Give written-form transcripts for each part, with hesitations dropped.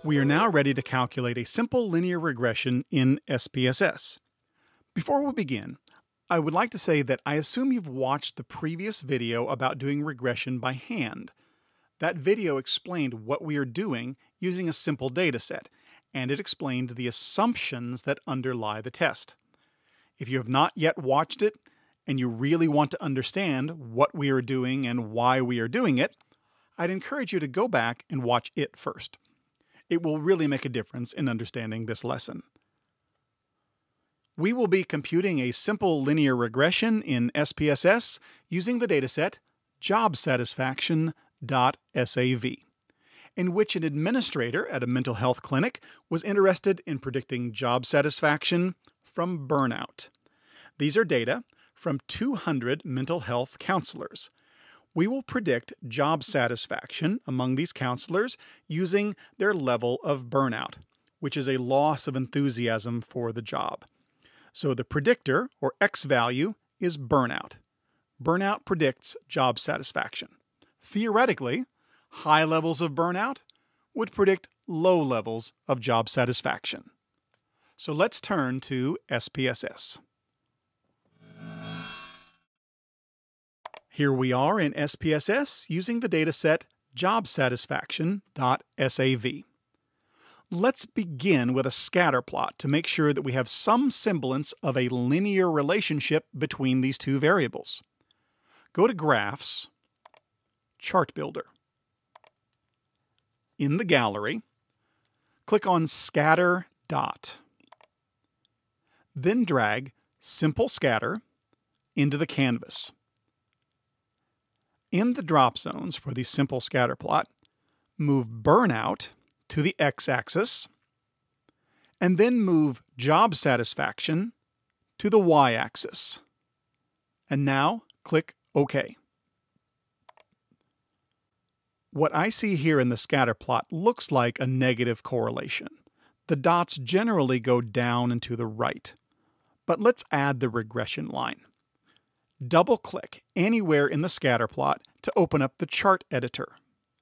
We are now ready to calculate a simple linear regression in SPSS. Before we begin, I would like to say that I assume you've watched the previous video about doing regression by hand. That video explained what we are doing using a simple dataset, and it explained the assumptions that underlie the test. If you have not yet watched it, and you really want to understand what we are doing and why we are doing it, I'd encourage you to go back and watch it first. It will really make a difference in understanding this lesson. We will be computing a simple linear regression in SPSS using the dataset JobSatisfaction.sav, in which an administrator at a mental health clinic was interested in predicting job satisfaction from burnout. These are data from 200 mental health counselors. We will predict job satisfaction among these counselors using their level of burnout, which is a loss of enthusiasm for the job. So the predictor, or X value, is burnout. Burnout predicts job satisfaction. Theoretically, high levels of burnout would predict low levels of job satisfaction. So let's turn to SPSS. Here we are in SPSS using the dataset JobSatisfaction.sav. Let's begin with a scatter plot to make sure that we have some semblance of a linear relationship between these two variables. Go to Graphs, Chart Builder. In the gallery, click on Scatter Dot. Then drag Simple Scatter into the canvas. In the drop zones for the simple scatter plot, move burnout to the x-axis, and then move job satisfaction to the y-axis. And now click OK. What I see here in the scatter plot looks like a negative correlation. The dots generally go down and to the right. But let's add the regression line. Double-click anywhere in the scatter plot to open up the chart editor.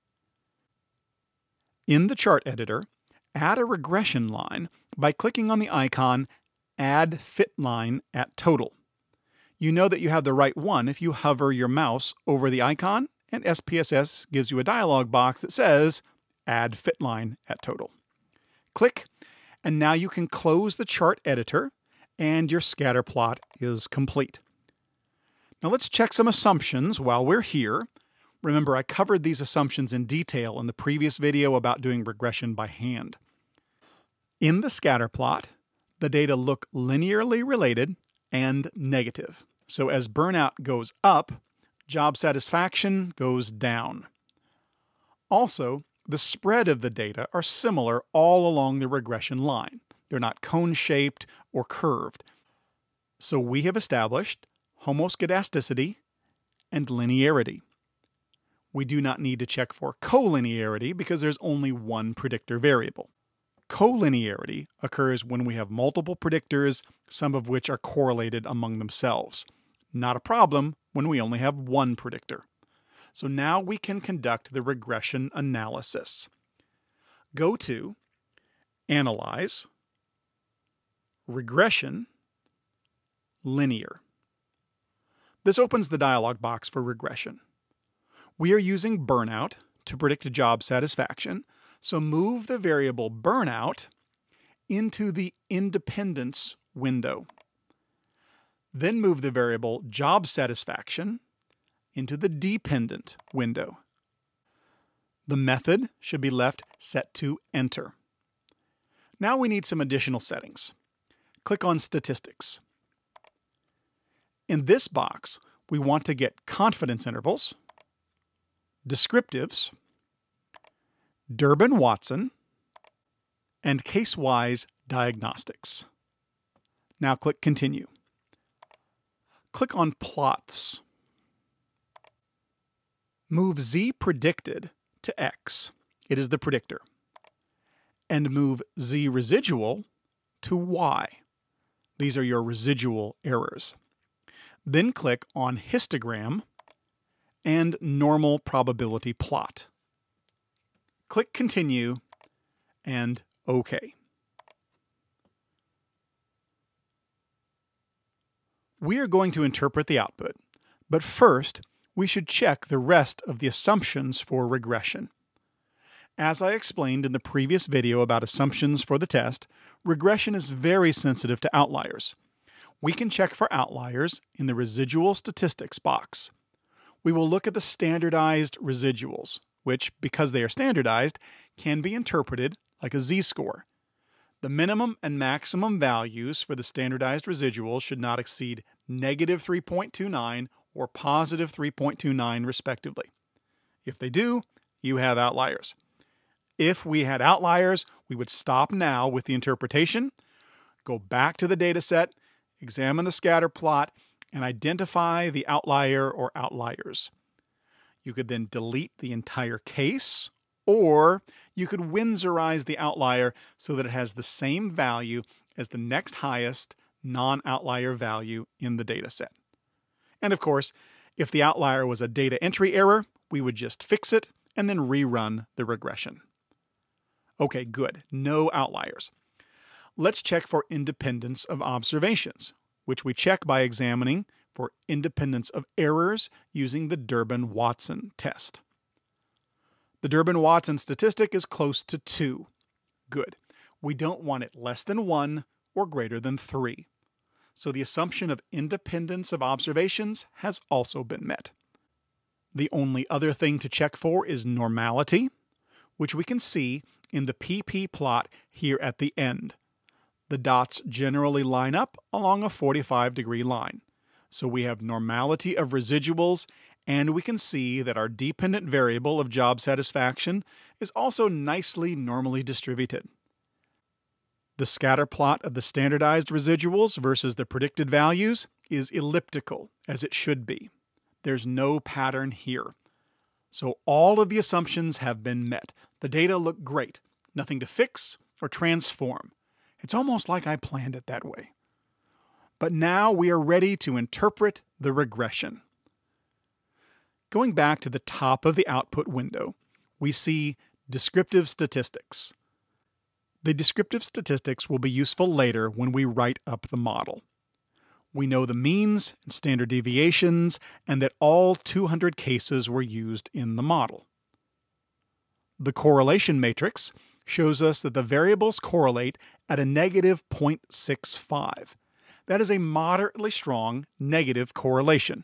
In the chart editor, add a regression line by clicking on the icon Add Fit Line at Total. You know that you have the right one if you hover your mouse over the icon, and SPSS gives you a dialog box that says Add Fit Line at Total. Click, and now you can close the chart editor, and your scatter plot is complete. Now let's check some assumptions while we're here. Remember, I covered these assumptions in detail in the previous video about doing regression by hand. In the scatter plot, the data look linearly related and negative. So as burnout goes up, job satisfaction goes down. Also, the spread of the data are similar all along the regression line. They're not cone-shaped or curved. So we have established homoscedasticity and linearity. We do not need to check for collinearity because there's only one predictor variable. Collinearity occurs when we have multiple predictors, some of which are correlated among themselves. Not a problem when we only have one predictor. So now we can conduct the regression analysis. Go to Analyze, Regression, Linear. This opens the dialog box for regression. We are using burnout to predict job satisfaction, so move the variable burnout into the independence window. Then move the variable job satisfaction into the dependent window. The method should be left set to enter. Now we need some additional settings. Click on Statistics. In this box, we want to get confidence intervals, descriptives, Durbin-Watson, and case-wise diagnostics. Now click Continue. Click on Plots. Move Z predicted to X. It is the predictor. And move Z residual to Y. These are your residual errors. Then click on Histogram and Normal Probability Plot. Click Continue, and OK. We are going to interpret the output, but first we should check the rest of the assumptions for regression. As I explained in the previous video about assumptions for the test, regression is very sensitive to outliers. We can check for outliers in the residual statistics box. We will look at the standardized residuals, which, because they are standardized, can be interpreted like a z-score. The minimum and maximum values for the standardized residuals should not exceed negative 3.29 or positive 3.29 respectively. If they do, you have outliers. If we had outliers, we would stop now with the interpretation, go back to the dataset, examine the scatter plot, and identify the outlier or outliers. You could then delete the entire case, or you could Windsorize the outlier so that it has the same value as the next highest non-outlier value in the dataset. And of course, if the outlier was a data entry error, we would just fix it and then rerun the regression. Okay, good. No outliers. Let's check for independence of observations, which we check by examining for independence of errors using the Durbin-Watson test. The Durbin-Watson statistic is close to 2. Good. We don't want it less than 1 or greater than 3. So the assumption of independence of observations has also been met. The only other thing to check for is normality, which we can see in the PP plot here at the end. The dots generally line up along a 45-degree line. So we have normality of residuals, and we can see that our dependent variable of job satisfaction is also nicely normally distributed. The scatter plot of the standardized residuals versus the predicted values is elliptical, as it should be. There's no pattern here. So all of the assumptions have been met. The data look great. Nothing to fix or transform. It's almost like I planned it that way. But now we are ready to interpret the regression. Going back to the top of the output window, we see descriptive statistics. The descriptive statistics will be useful later when we write up the model. We know the means and standard deviations and that all 200 cases were used in the model. The correlation matrix shows us that the variables correlate at a negative 0.65. That is a moderately strong negative correlation.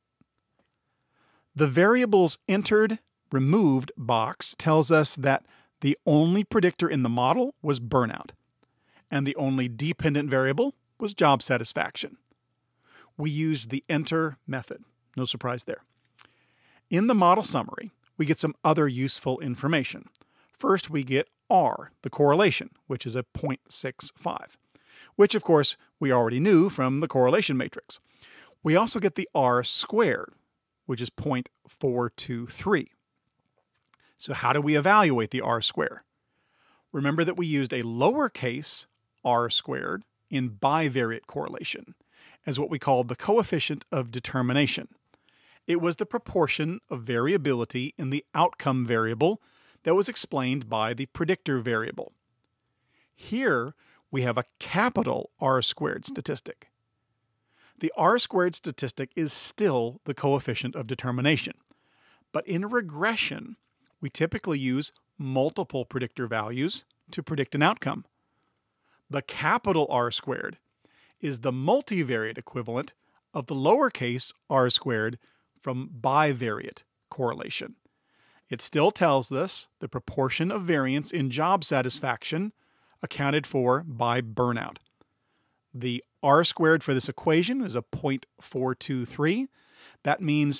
The variables entered, removed box tells us that the only predictor in the model was burnout, and the only dependent variable was job satisfaction. We used the enter method. No surprise there. In the model summary, we get some other useful information. First, we get R, the correlation, which is a 0.65, which of course we already knew from the correlation matrix. We also get the R squared, which is 0.423. So how do we evaluate the R squared? Remember that we used a lowercase r squared in bivariate correlation as what we called the coefficient of determination. It was the proportion of variability in the outcome variable that was explained by the predictor variable. Here we have a capital R squared statistic. The R squared statistic is still the coefficient of determination, but in regression, we typically use multiple predictor values to predict an outcome. The capital R squared is the multivariate equivalent of the lowercase r squared from bivariate correlation. It still tells us the proportion of variance in job satisfaction accounted for by burnout. The R squared for this equation is a 0.423. That means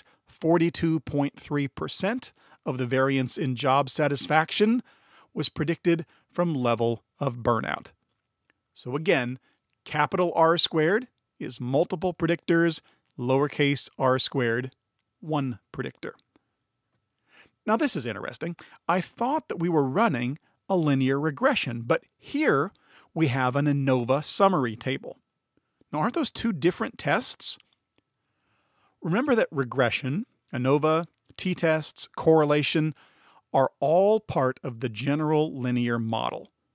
42.3% of the variance in job satisfaction was predicted from level of burnout. So again, capital R squared is multiple predictors, lowercase r squared, one predictor. Now this is interesting. I thought that we were running a linear regression, but here we have an ANOVA summary table. Now, aren't those two different tests? Remember that regression, ANOVA, t-tests, correlation are all part of the general linear model.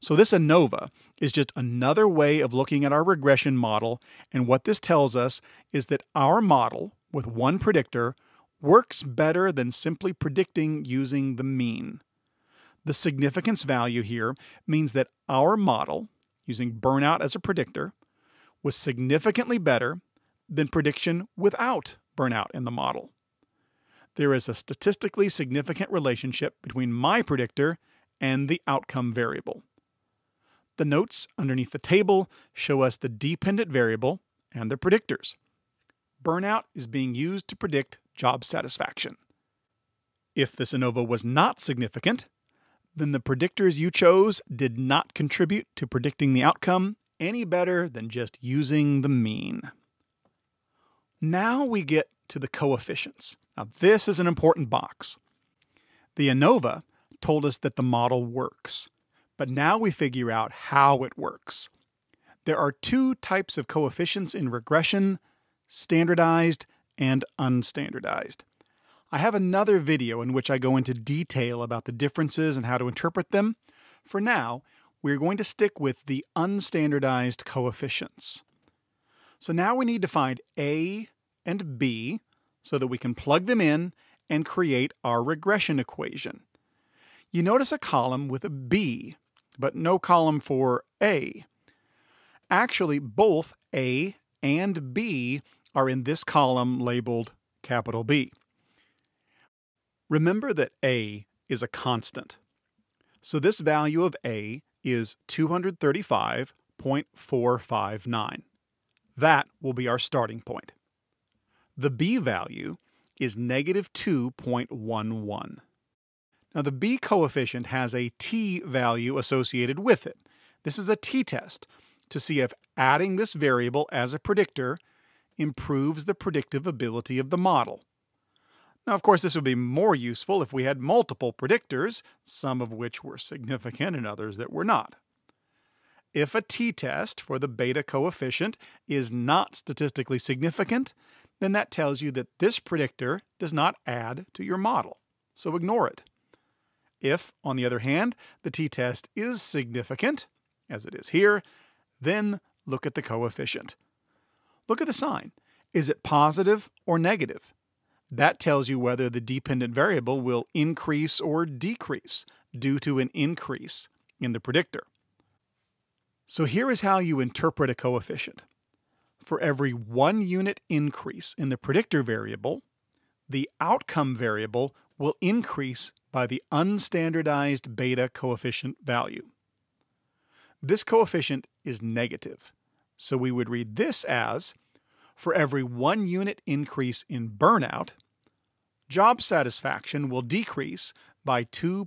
So this ANOVA is just another way of looking at our regression model, and what this tells us is that our model with one predictor works better than simply predicting using the mean. The significance value here means that our model, using burnout as a predictor, was significantly better than prediction without burnout in the model. There is a statistically significant relationship between my predictor and the outcome variable. The notes underneath the table show us the dependent variable and the predictors. Burnout is being used to predict job satisfaction. If this ANOVA was not significant, then the predictors you chose did not contribute to predicting the outcome any better than just using the mean. Now we get to the coefficients. Now this is an important box. The ANOVA told us that the model works, but now we figure out how it works. There are two types of coefficients in regression: standardized and unstandardized. I have another video in which I go into detail about the differences and how to interpret them. For now, we're going to stick with the unstandardized coefficients. So now we need to find A and B so that we can plug them in and create our regression equation. You notice a column with a B, but no column for A. Actually, both A and B are in this column labeled capital B. Remember that A is a constant. So this value of A is 235.459. That will be our starting point. The B value is negative 2.11. Now the B coefficient has a t value associated with it. This is a t-test to see if adding this variable as a predictor improves the predictive ability of the model. Now, of course, this would be more useful if we had multiple predictors, some of which were significant and others that were not. If a t-test for the beta coefficient is not statistically significant, then that tells you that this predictor does not add to your model, so ignore it. If, on the other hand, the t-test is significant, as it is here, then look at the coefficient. Look at the sign. Is it positive or negative? That tells you whether the dependent variable will increase or decrease due to an increase in the predictor. So here is how you interpret a coefficient. For every 1 unit increase in the predictor variable, the outcome variable will increase by the unstandardized beta coefficient value. This coefficient is negative, so we would read this as, for every 1 unit increase in burnout, job satisfaction will decrease by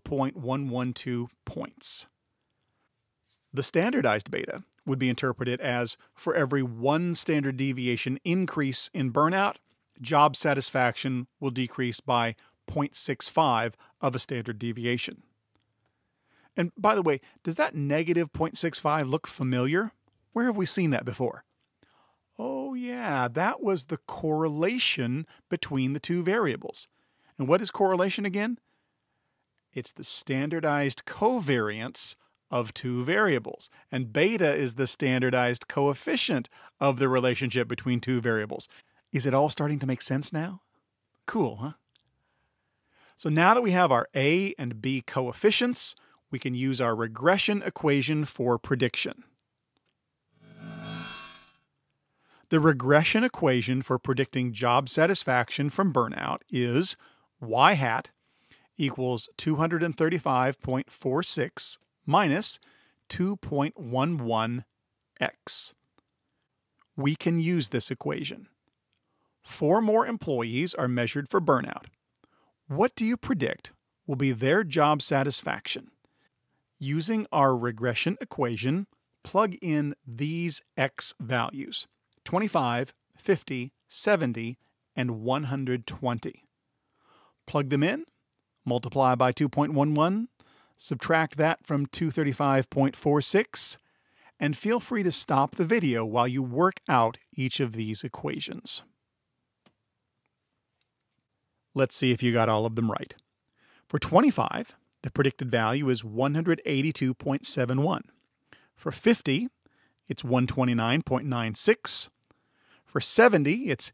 2.112 points. The standardized beta would be interpreted as, for every 1 standard deviation increase in burnout, job satisfaction will decrease by 0.65 of a standard deviation. And by the way, does that negative 0.65 look familiar? Where have we seen that before? Oh yeah, that was the correlation between the two variables. And what is correlation again? It's the standardized covariance of two variables. And beta is the standardized coefficient of the relationship between two variables. Is it all starting to make sense now? Cool, huh? So now that we have our A and B coefficients, we can use our regression equation for prediction. The regression equation for predicting job satisfaction from burnout is y hat equals 235.46 minus 2.11x. We can use this equation. 4 more employees are measured for burnout. What do you predict will be their job satisfaction? Using our regression equation, plug in these x values: 25, 50, 70, and 120. Plug them in, multiply by 2.11, subtract that from 235.46, and feel free to stop the video while you work out each of these equations. Let's see if you got all of them right. For 25, The predicted value is 182.71. For 50, it's 129.96. For 70, it's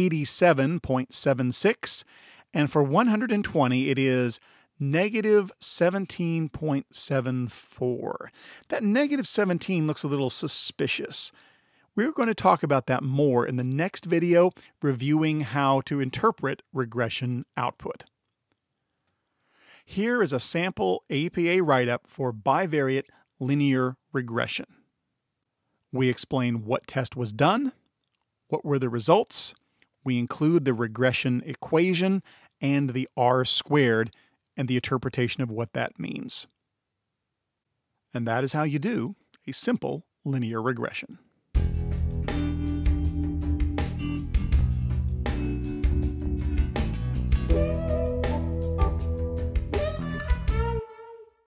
87.76. And for 120, it is negative 17.74. That negative 17 looks a little suspicious. We're going to talk about that more in the next video, reviewing how to interpret regression output. Here is a sample APA write-up for bivariate linear regression. We explain what test was done, what were the results, we include the regression equation and the R-squared and the interpretation of what that means. And that is how you do a simple linear regression.